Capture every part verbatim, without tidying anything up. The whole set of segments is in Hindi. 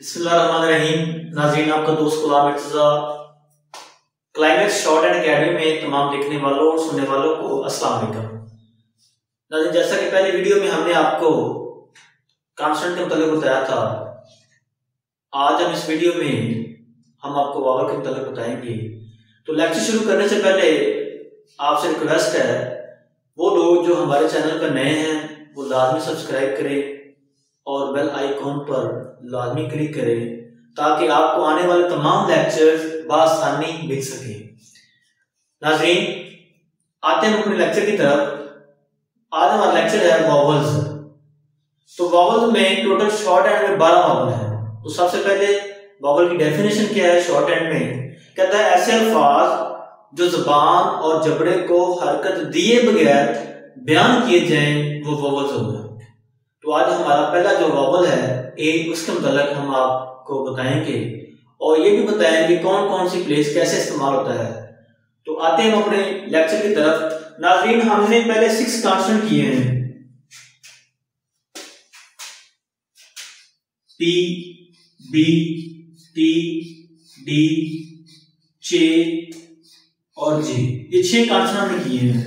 बिस्मिल्लाहिर्रहमानिर्रहीम। नाज़रीन, आपका दोस्त Ghulam Irtaza climax shorthand academy में तमाम देखने वालों और सुनने वालों को अस्सलाम वालेकुम। नाज़रीन, जैसा कि पहले वीडियो में हमने आपको कॉन्सोनेंट के मुताबिक बताया था, आज हम इस वीडियो में हम आपको वावल के मुताबिक बताएंगे। तो लेक्चर शुरू करने से पहले आपसे रिक्वेस्ट है, वो लोग जो हमारे चैनल पर नए हैं वो लाजमी सब्सक्राइब करें और बेल आइकॉन पर लाजमी क्लिक करें ताकि आपको आने वाले तमाम लेक्चर्स बआसानी मिल सके। नाज़रीन, आते हैं अपने लेक्चर की तरफ। आज हमारा लेक्चर है वॉवल्स। तो वॉवल्स में टोटल शॉर्ट हैंड में बारह वॉवल हैं। तो सबसे पहले वॉवल की डेफिनेशन क्या है शॉर्ट हैंड में? कहता है ऐसे अल्फाज जो जुबान और जबड़े को हरकत दिए बगैर बयान किए जाएं वो वॉवल्स हो गए। तो आज हमारा पहला जो वॉवल है ए, उसके मुतालिक हम आपको बताएंगे और ये भी बताएंगे कौन कौन सी प्लेस कैसे इस्तेमाल होता है। तो आते हैं हम अपने लेक्चर की तरफ। नाज़रीन, हमने पहले सिक्स कॉन्स्टेंट किए हैं, पी, बी, टी, डी, चे और जे। ये छह कॉन्स्टेंट हमने किए हैं।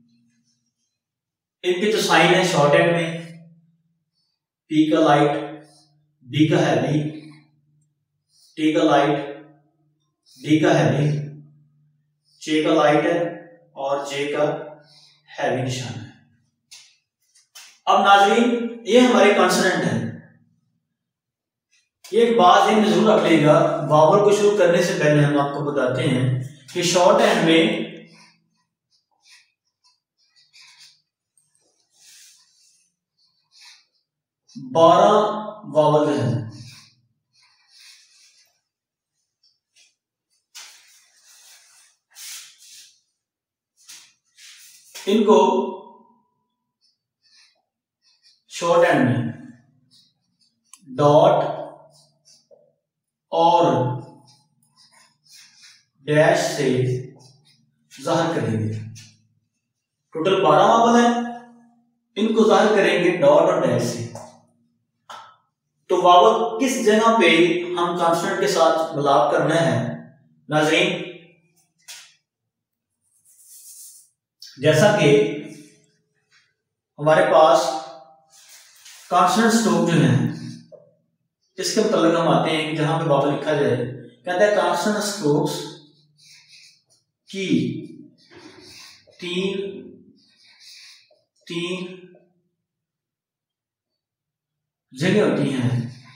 इनके जो साइन है शॉर्ट हैंड में, पी का लाइट, बी का हैवी, टी का लाइट, डी का हैवी, चे का लाइट है और जे का हैवी निशान है। अब नाज़रीन, ये हमारे कॉन्सोनेंट हैं। ये एक बात ध्यान में जरूर रख लेगा, वावल को शुरू करने से पहले हम आपको बताते हैं कि शॉर्ट हैंड में बारह वावल हैं। इनको शॉर्ट हैंड में डॉट और डैश से जाहिर करेंगे। टोटल बारह वावल है, इनको जाहिर करेंगे डॉट और डैश से। तो वावल किस जगह पे हम कॉन्सोनेंट के साथ मिलाप करना है? नाज़रीन, जैसा कि हमारे पास कॉन्सोनेंट स्ट्रोक जो है इसके मतलब हम आते हैं कि जहां पे वावल लिखा जाए, कहता है कॉन्सोनेंट स्ट्रोक्स की तीन तीन जगह होती हैं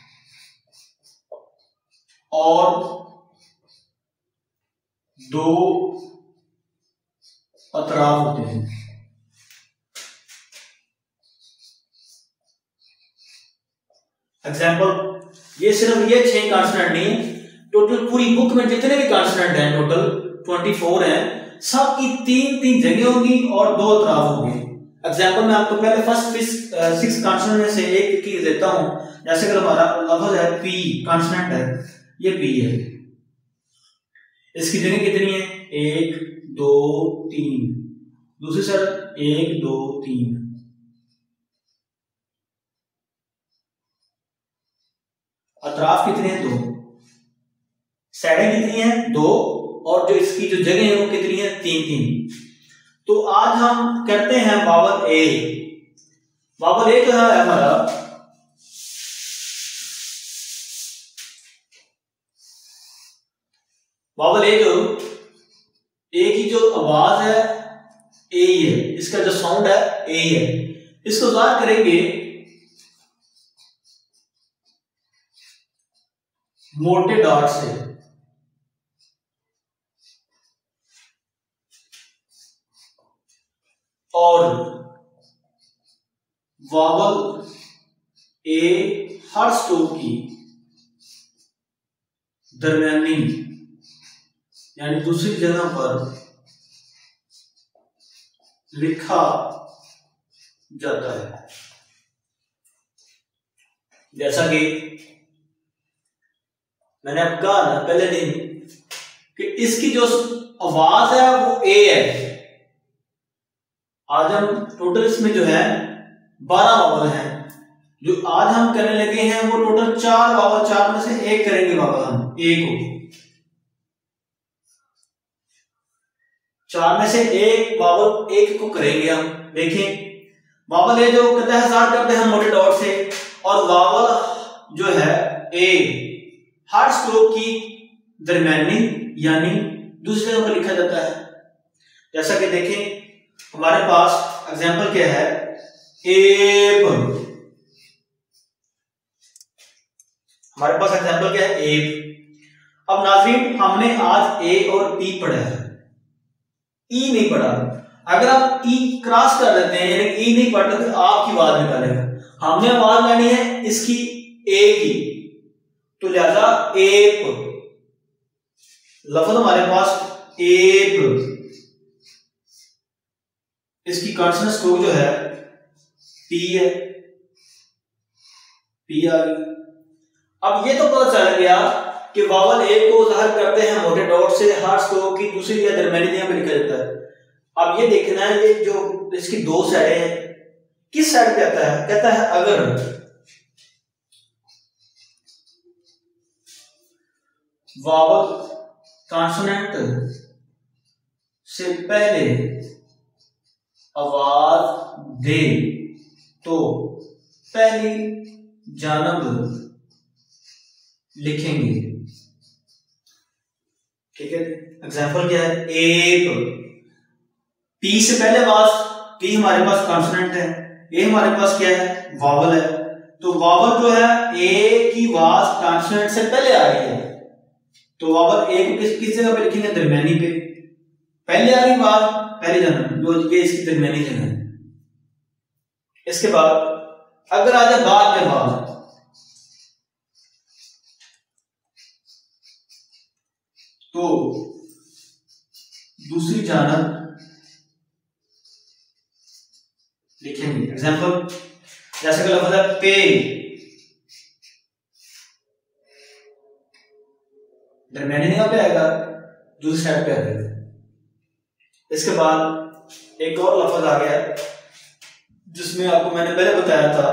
और दो अतराफ होते हैं। एग्जाम्पल, ये सिर्फ ये छह कॉन्सोनेंट नहीं है, टोटल पूरी बुक में जितने भी कॉन्सोनेंट हैं टोटल चौबीस हैं, सबकी तीन तीन जगह होंगी और दो अतराफ होंगे। एग्जाम्पल मैं आपको पहले फर्स्ट सिक्स कॉन्सोनेंट में से एक की देता हूं। जैसे कि हमारा लफ्ज है पी, कॉन्सोनेंट है, ये पी है। इसकी जगह कितनी है? एक, दो, तीन। दूसरी साइड एक, दो, तीन। अतराफ कितने हैं? दो। साइडें कितनी हैं? दो। और जो इसकी जो जगह है वो कितनी है? तीन तीन। तो आज हम करते हैं वावल ए। वावल ए जो है हमारा वावल ए जो ए की जो आवाज है ए ही है, इसका जो साउंड है ए ही है। इसको जाहिर करेंगे मोटे डॉट से। और वावल ए हर स्ट्रोक की दरमियानी यानी दूसरी जगह पर लिखा जाता है। जैसा कि मैंने आपको कहा ना पहले दिन कि इसकी जो आवाज है वो ए है। आज हम टोटल इसमें जो है बारह वावल हैं, जो आज हम करने लगे हैं वो टोटल चार वावल, चार में से एक करेंगे वावल हम, एक को चार में से एक वावल एक को करेंगे हम। देखिए वावल ए जो कहता है स्टार्ट करते हैं मोटे डॉट से, और वावल जो है ए हार्ड स्ट्रोक की दरमियानी यानी दूसरे जगह पर लिखा जाता है। जैसा कि देखें हमारे पास एग्जांपल क्या है, एप, हमारे पास एग्जांपल क्या है, एप। अब नाज़रीन हमने आज ए और पी पढ़ा है, ई नहीं पढ़ा। अगर आप ई क्रॉस कर देते हैं यानी ई नहीं पढ़ते फिर आपकी आवाज निकालेगा। हमने आवाज लेनी है इसकी ए की, तो लिहाजा एप लफ्ज हमारे पास एप, इसकी कॉन्सोनेंट स्ट्रोक जो है पी है, पी आ गई। अब ये तो पता चल गया कि वावल एक को जाहिर करते हैं मोटे डॉट से, हार्ड स्ट्रोक की दूसरी या दरमियानी जगह पे लिखा जाता है। अब ये देखना है ये जो इसकी दो साइडें हैं किस साइड पे आता है, कहता है अगर वावल कॉन्सोनेंट से पहले आवाज दे तो पहली जानब लिखेंगे। ठीक है, एग्जांपल क्या है, एप, पी से पहले आवाज, पी हमारे पास कॉन्सोनेंट है, ए हमारे पास क्या है, वावल है। तो वावल जो है ए की आवाज कॉन्सोनेंट से पहले आ रही है, तो वावल ए को किस किस जगह पे लिखेंगे, दरमियानी पे। पहले आ रही आवाज पहले जानब, जो ये इसकी दरमियानी जगह है। इसके बाद अगर आ जाए बाद में आवाज, तो दूसरी जानब लिखेंगे। एग्जांपल जैसे कि लफ्ज है पे, दरमियानी जगह पे आएगा, दूसरी साइड पे आ जाएगा। इसके बाद एक और लफ्ज आ गया जिसमें आपको मैंने पहले बताया था,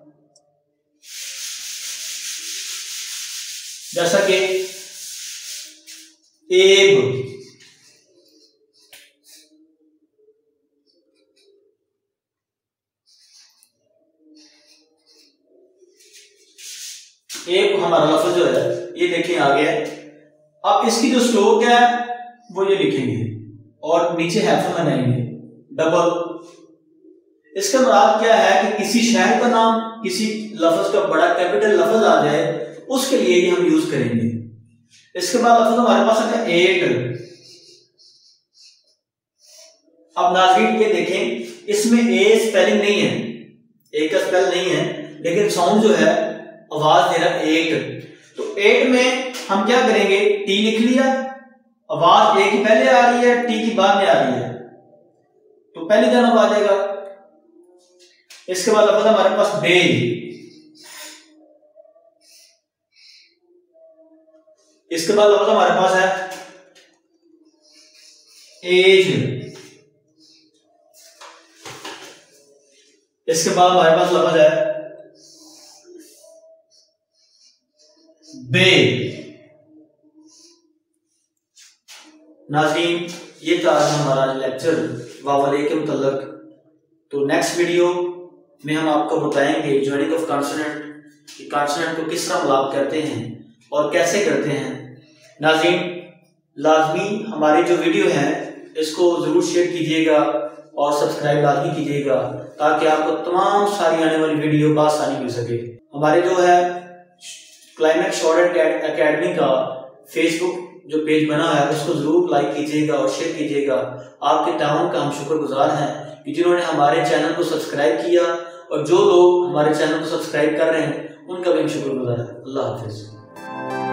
जैसा कि एब, एक हमारा लफ्ज जो है ये देखिए आ गया। अब इसकी जो स्ट्रोक है वो ये लिखेंगे और नीचे हैफन लगाएंगे डबल। इसका मुराद क्या है कि किसी शहर का नाम, किसी लफ्ज का बड़ा कैपिटल लफ्ज आ जाए उसके लिए ये हम यूज करेंगे। इसके बाद लफ्ज हमारे पास आता है एट। अब नाज़रीन ये देखें इसमें ए स्पेलिंग नहीं है, ए का स्पेल नहीं है, लेकिन साउंड जो है आवाज दे रहा है एट। तो एट में हम क्या करेंगे, टी लिख लिया, आवाज ए की पहले आ रही है, टी की बाद में आ रही है, तो पहली जानब आ जाएगा। इसके बाद लफ्ज हमारे पास डे, इसके बाद लफ्ज हमारे पास है एज, इसके बाद हमारे पास लफ्ज है बे। नाज़रीन ये था आज हमारा लेक्चर वावल ए के मुतल्लक। तो नेक्स्ट वीडियो में हम आपको बताएंगे ज्वाइनिंग ऑफ कॉन्सोनेंट, कि कॉन्सोनेंट को किस तरह मिलाप करते हैं और कैसे करते हैं। नाज़रीन लाजमी हमारी जो वीडियो है इसको जरूर शेयर कीजिएगा और सब्सक्राइब लाजमी कीजिएगा ताकि आपको तमाम सारी आने वाली वीडियो बआसानी मिल सके। हमारे जो है क्लाइमेक्स शॉर्ट एकेडमी का फेसबुक जो पेज बना है उसको जरूर लाइक कीजिएगा और शेयर कीजिएगा। आपके ताउन का हम शुक्रगुजार हैं कि जिन्होंने हमारे चैनल को सब्सक्राइब किया, और जो लोग हमारे चैनल को सब्सक्राइब कर रहे हैं उनका भी हम शुक्रगुजार हैं। अल्लाह हाफिज।